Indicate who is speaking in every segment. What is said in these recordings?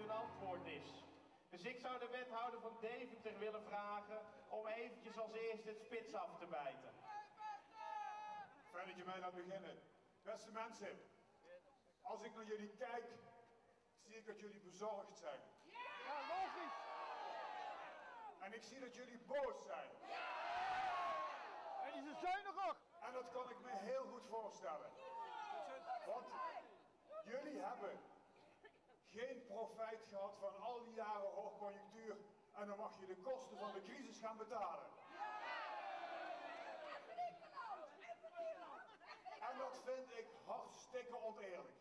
Speaker 1: hun antwoord is. Dus ik zou de wethouder van Deventer willen vragen om eventjes als eerste het spits af te bijten.
Speaker 2: Fijn dat je mij laat beginnen. Beste mensen, als ik naar jullie kijk, zie ik dat jullie bezorgd zijn.
Speaker 3: Ja, logisch!
Speaker 2: En ik zie dat jullie boos zijn.
Speaker 3: En die zijn zuiniger!
Speaker 2: En dat kan ik me heel goed voorstellen. Want jullie hebben geen profijt gehad van al die jaren hoogconjunctuur en dan mag je de kosten van de crisis gaan betalen. En dat vind ik hartstikke oneerlijk.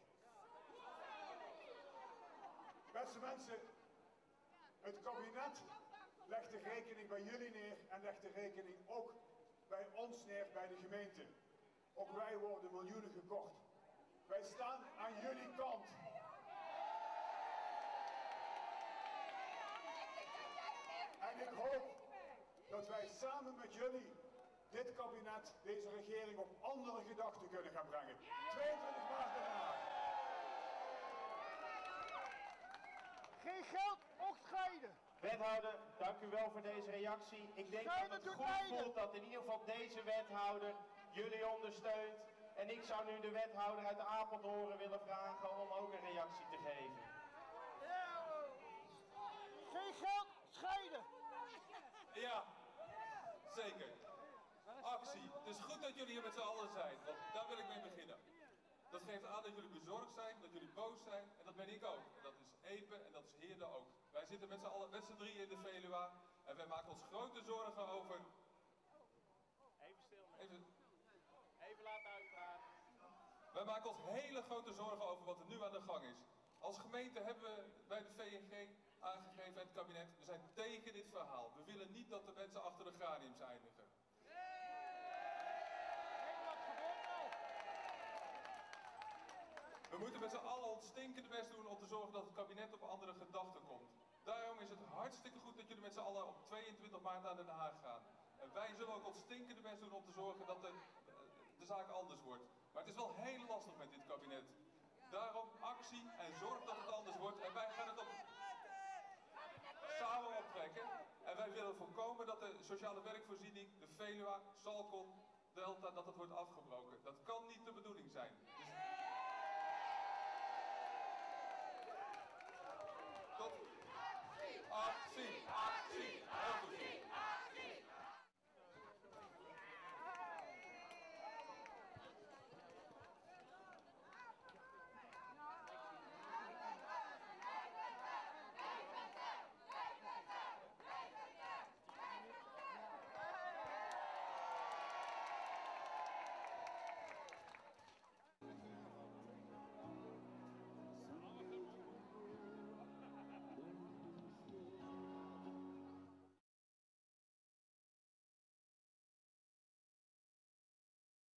Speaker 2: Beste mensen, het kabinet legt de rekening bij jullie neer en legt de rekening ook bij ons neer, bij de gemeente. Ook wij worden miljoenen gekort. Wij staan aan jullie kant. En ik hoop dat wij samen met jullie dit kabinet, deze regering op andere gedachten kunnen gaan brengen. 22 maart Den Haag.
Speaker 3: Geen geld, ook scheiden!
Speaker 1: Wethouder, dank u wel voor deze reactie. Ik denk dat het goed voelt dat in ieder geval deze wethouder jullie ondersteunt. En ik zou nu de wethouder uit Apeldoorn willen vragen om ook een reactie te geven.
Speaker 3: Geen geld, scheiden!
Speaker 4: Ja, zeker. Actie. Het is goed dat jullie hier met z'n allen zijn, want daar wil ik mee beginnen. Dat geeft aan dat jullie bezorgd zijn, dat jullie boos zijn en dat ben ik ook. En dat is Epe en dat is Heerde ook. Wij zitten met z'n allen, met z'n drieën in de Veluwe en wij maken ons grote zorgen over...
Speaker 1: Even stil.
Speaker 4: Even
Speaker 1: laten uitpraten.
Speaker 4: Wij maken ons hele grote zorgen over wat er nu aan de gang is. Als gemeente hebben we bij de VNG aangegeven en het kabinet, we zijn tegen dit verhaal. We willen niet dat de mensen achter de graniums eindigen. We moeten met z'n allen ons stinkende best doen om te zorgen dat het kabinet op andere gedachten komt. Daarom is het hartstikke goed dat jullie met z'n allen op 22 maart naar Den Haag gaan. En wij zullen ook ons stinkende best doen om te zorgen dat de zaak anders wordt. Maar het is wel heel lastig met dit kabinet. Daarom actie en zorg dat het anders wordt. En wij gaan het op samen optrekken. En wij willen voorkomen dat de sociale werkvoorziening, de Veluwe, Salcon, Delta, dat het wordt afgebroken. Dat kan niet de bedoeling zijn. Dus...